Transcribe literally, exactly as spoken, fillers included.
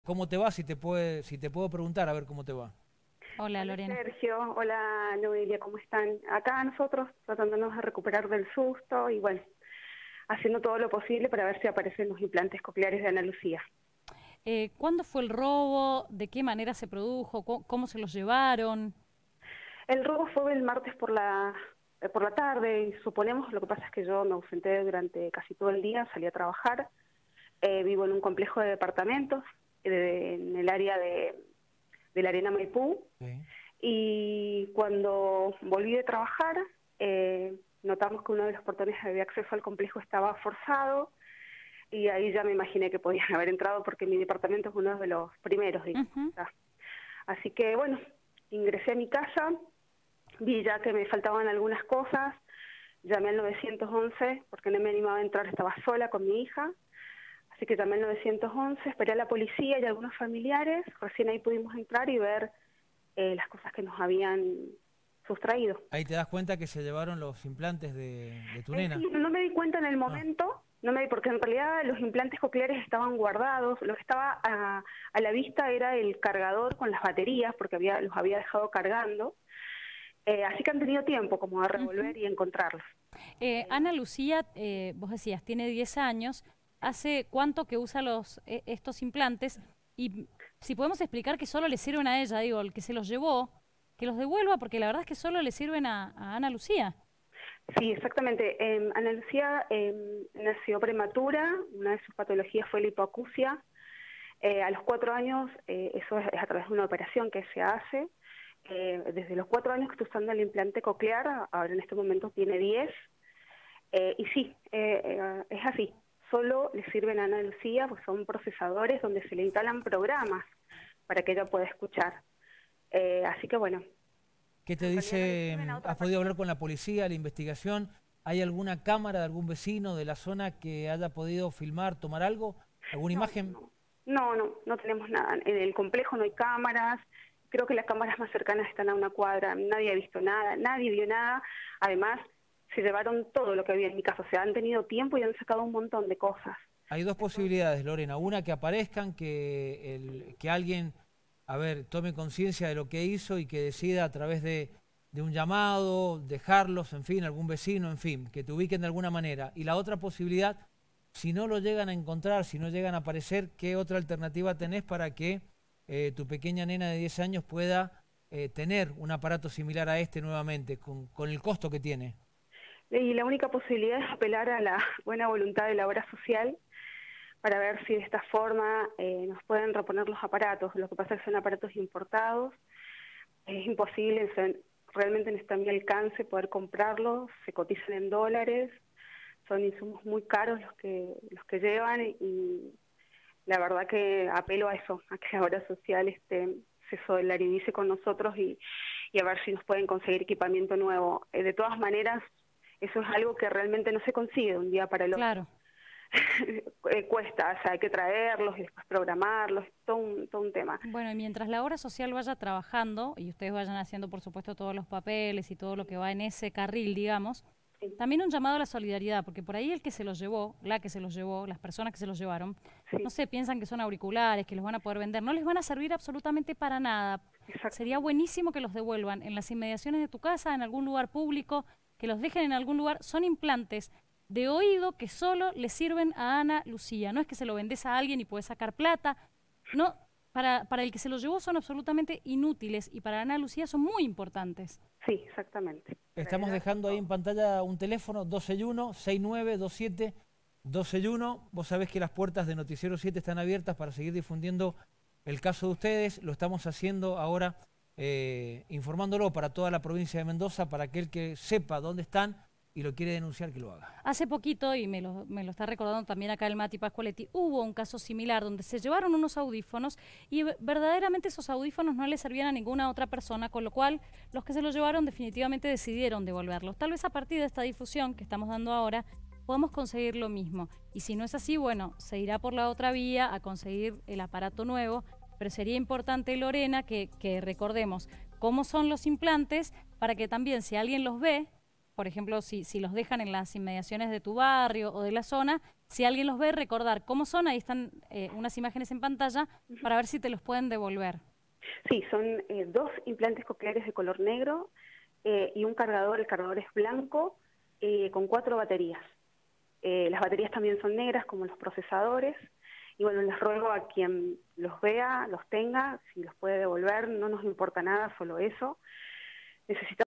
¿Cómo te va? Si te puede, si te puedo preguntar, a ver cómo te va. Hola Hola Lorena. Sergio, hola Noelia, ¿cómo están? Acá nosotros tratándonos de recuperar del susto y bueno, haciendo todo lo posible para ver si aparecen los implantes cocleares de Ana Lucía. Eh, ¿cuándo fue el robo? ¿De qué manera se produjo? ¿Cómo, cómo se los llevaron? El robo fue el martes por la eh, por la tarde y suponemos, lo que pasa es que yo me ausenté durante casi todo el día, salí a trabajar, eh, vivo en un complejo de departamentos eh, en el área de, de la Arena Maipú. Sí. Y cuando volví de trabajar, eh, notamos que uno de los portones de acceso al complejo estaba forzado y ahí ya me imaginé que podían haber entrado porque mi departamento es uno de los primeros, digamos. Ujú. Así que bueno, ingresé a mi casa, vi ya que me faltaban algunas cosas, llamé al nueve once porque no me animaba a entrar, estaba sola con mi hija. Así que llamé al nueve once, esperé a la policía y a algunos familiares, recién ahí pudimos entrar y ver eh, las cosas que nos habían sustraído. Ahí te das cuenta que se llevaron los implantes de, de tu Eh, nena. sí, no me di cuenta en el Ah, momento, no me di, porque en realidad los implantes cocleares estaban guardados, lo que estaba a, a la vista era el cargador con las baterías, porque había, los había dejado cargando, eh, así que han tenido tiempo como de Ujú. revolver y encontrarlos. Eh, Ana Lucía, eh, vos decías, tiene diez años. ¿Hace cuánto que usa los, eh, estos implantes? Y si podemos explicar que solo le sirven a ella, digo, el que se los llevó, que los devuelva, porque la verdad es que solo le sirven a, a Ana Lucía. Sí, exactamente. Eh, Ana Lucía eh, nació prematura, una de sus patologías fue la hipoacusia. Eh, a los cuatro años, eh, eso es, es a través de una operación que se hace. Eh, desde los cuatro años que está usando el implante coclear, ahora en este momento tiene diez. Eh, y sí, eh, eh, es así. Solo le sirven a Ana Lucía, pues son procesadores donde se le instalan programas para que ella pueda escuchar. Eh, así que bueno, ¿qué te en realidad no le dice? sirven a mm, otra ¿Has podido persona. hablar con la policía, la investigación? ¿Hay alguna cámara de algún vecino de la zona que haya podido filmar, tomar algo? ¿Alguna No, imagen? no, no, no, no tenemos nada. En el complejo no hay cámaras. Creo que las cámaras más cercanas están a una cuadra. Nadie ha visto nada, nadie vio nada. Además, se llevaron todo lo que había en mi casa. O sea, han tenido tiempo y han sacado un montón de cosas. Hay dos posibilidades, Lorena. Una, que aparezcan, que, el, que alguien, a ver, tome conciencia de lo que hizo y que decida a través de, de un llamado, dejarlos, en fin, algún vecino, en fin, que te ubiquen de alguna manera. Y la otra posibilidad, si no lo llegan a encontrar, si no llegan a aparecer, ¿qué otra alternativa tenés para que eh, tu pequeña nena de diez años pueda eh, tener un aparato similar a este nuevamente, con, con el costo que tiene? Y la única posibilidad es apelar a la buena voluntad de la obra social para ver si de esta forma eh, nos pueden reponer los aparatos. Lo que pasa es que son aparatos importados, es imposible, son, realmente no está a mi alcance poder comprarlos, se cotizan en dólares, son insumos muy caros los que los que llevan y la verdad que apelo a eso, a que la obra social este, se solidarice con nosotros y, y a ver si nos pueden conseguir equipamiento nuevo. Eh, de todas maneras, eso es algo que realmente no se consigue de un día para el otro. Claro. eh, cuesta, o sea, hay que traerlos y después programarlos, todo un, todo un tema. Bueno, y mientras la obra social vaya trabajando y ustedes vayan haciendo, por supuesto, todos los papeles y todo lo que va en ese carril, digamos, Sí, también un llamado a la solidaridad, porque por ahí el que se los llevó, la que se los llevó, las personas que se los llevaron, no sí, sé, piensan que son auriculares, que los van a poder vender, no les van a servir absolutamente para nada. Sería exactamente. buenísimo que los devuelvan en las inmediaciones de tu casa, en algún lugar público, que los dejen en algún lugar. Son implantes de oído que solo le sirven a Ana Lucía. No es que se lo vendes a alguien y puedes sacar plata. No, para, para el que se los llevó son absolutamente inútiles y para Ana Lucía son muy importantes. Sí, exactamente. Para Estamos ella, dejando ahí en todo. pantalla un teléfono, dos seis uno, seis nueve dos siete, dos seis uno. Vos sabés que las puertas de Noticiero siete están abiertas para seguir difundiendo el caso de ustedes. Lo estamos haciendo ahora, eh, informándolo para toda la provincia de Mendoza, para aquel que sepa dónde están y lo quiere denunciar, que lo haga. Hace poquito, y me lo, me lo está recordando también acá el Mati Pascualetti, hubo un caso similar donde se llevaron unos audífonos y ve- verdaderamente esos audífonos no le servían a ninguna otra persona, con lo cual los que se los llevaron definitivamente decidieron devolverlos. Tal vez a partir de esta difusión que estamos dando ahora podamos conseguir lo mismo. Y si no es así, bueno, se irá por la otra vía a conseguir el aparato nuevo, pero sería importante, Lorena, que, que recordemos cómo son los implantes para que también si alguien los ve, por ejemplo, si, si los dejan en las inmediaciones de tu barrio o de la zona, Si alguien los ve, recordar cómo son, ahí están eh, unas imágenes en pantalla para ver si te los pueden devolver. Sí, son eh, dos implantes cocleares de color negro eh, y un cargador, el cargador es blanco, eh, con cuatro baterías. Eh, las baterías también son negras como los procesadores. Y bueno, les ruego a quien los vea, los tenga, si los puede devolver, no nos importa nada, solo eso. Necesitamos